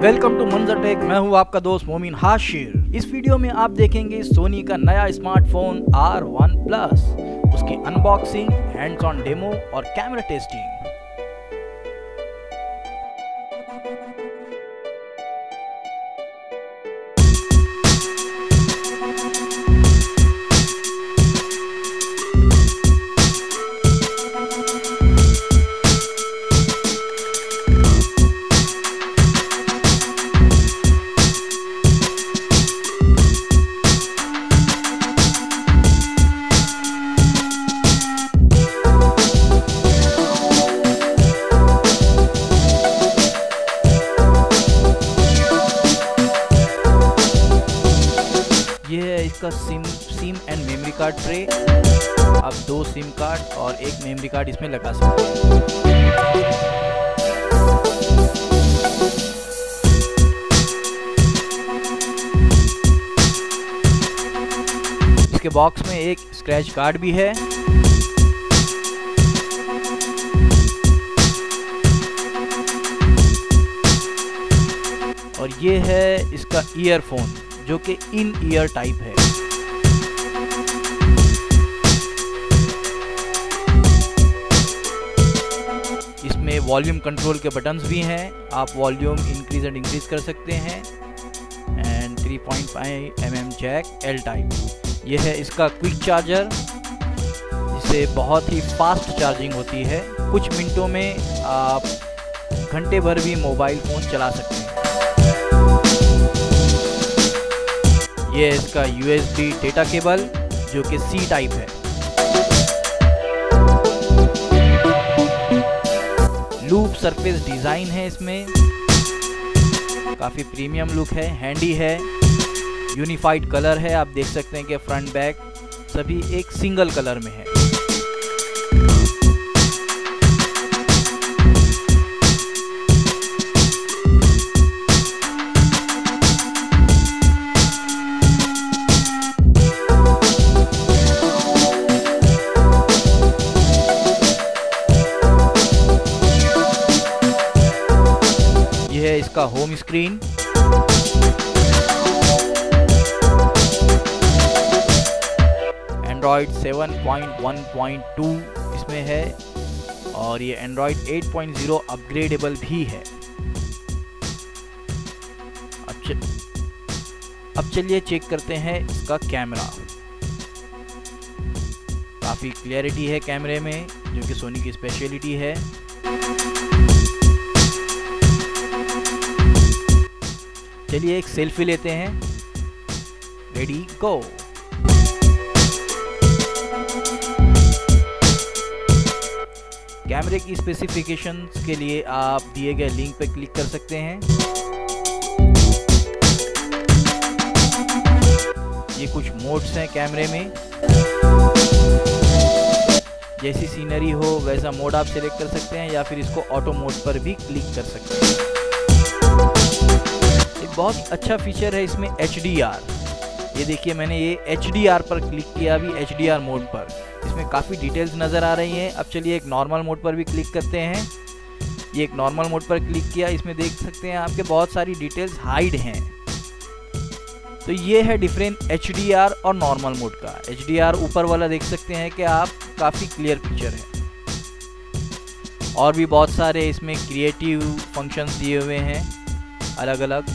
Welcome to मंजर take. मैं हूं आपका दोस्त मोमिन हाशिर। इस वीडियो में आप देखेंगे सोनी का नया स्मार्टफोन R1 प्लस, उसकी अनबॉक्सिंग, हैंड्स ऑन डेमो और कैमरा टेस्टिंग। ये है इसका SIM and memory card tray. आप 2 सिम कार्ड और 1 मेमोरी कार्ड इसमें लगा सकते हैं। इसके बॉक्स में एक स्क्रैच कार्ड भी है। और ये है इसका ईयरफोन जो कि इन ईयर टाइप है। इसमें वॉल्यूम कंट्रोल के बटन्स भी हैं। आप वॉल्यूम इंक्रीज एंड इंक्रीज कर सकते हैं। And 3.5 mm jack L type. यह है इसका क्विक चार्जर, जिससे बहुत ही फास्ट चार्जिंग होती है। कुछ मिनटों में आप घंटे भर भी मोबाइल फ़ोन चला सकते हैं। ये है इसका USB डेटा केबल जो कि C टाइप है। लूप सरफेस डिज़ाइन है इसमें, काफ़ी प्रीमियम लुक है, हैंडी है। यूनिफाइड कलर है। आप देख सकते हैं कि फ्रंट बैक सभी एक सिंगल कलर में है। है इसका होम स्क्रीन। एंड्रॉयड 7.1.2 इसमें है और ये एंड्रॉयड 8.0 अपग्रेडेबल भी है। अब चलिए चेक करते हैं इसका कैमरा। काफ़ी क्लियरिटी है कैमरे में, जो कि सोनी की स्पेशलिटी है। चलिए एक सेल्फी लेते हैं। Ready go. कैमरे की स्पेसिफिकेशंस के लिए आप दिए गए लिंक पर क्लिक कर सकते हैं। ये कुछ मोड्स हैं कैमरे में। जैसी सीनरी हो वैसा मोड आप सिलेक्ट कर सकते हैं, या फिर इसको ऑटो मोड पर भी क्लिक कर सकते हैं। बहुत अच्छा फीचर है इसमें HDR। ये देखिए, मैंने ये HDR पर क्लिक किया, अभी HDR मोड पर। इसमें काफ़ी डिटेल्स नज़र आ रही हैं। अब चलिए एक नॉर्मल मोड पर भी क्लिक करते हैं। ये एक नॉर्मल मोड पर क्लिक किया, इसमें देख सकते हैं आपके बहुत सारी डिटेल्स हाइड हैं। तो ये है डिफरेंट HDR और नॉर्मल मोड का। HDR ऊपर वाला देख सकते हैं कि आप काफ़ी क्लियर पिक्चर है। और भी बहुत सारे इसमें क्रिएटिव फंक्शंस दिए हुए हैं अलग अलग।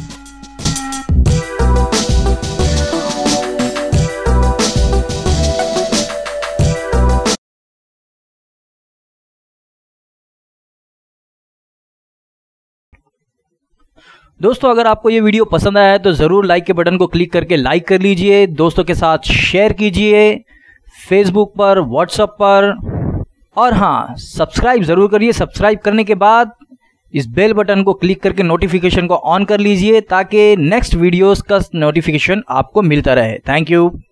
दोस्तों, अगर आपको ये वीडियो पसंद आया है तो ज़रूर लाइक के बटन को क्लिक करके लाइक कर लीजिए। दोस्तों के साथ शेयर कीजिए, फेसबुक पर, व्हाट्सएप पर। और हाँ, सब्सक्राइब ज़रूर करिए। सब्सक्राइब करने के बाद इस बेल बटन को क्लिक करके नोटिफिकेशन को ऑन कर लीजिए, ताकि नेक्स्ट वीडियोस का नोटिफिकेशन आपको मिलता रहे। Thank you.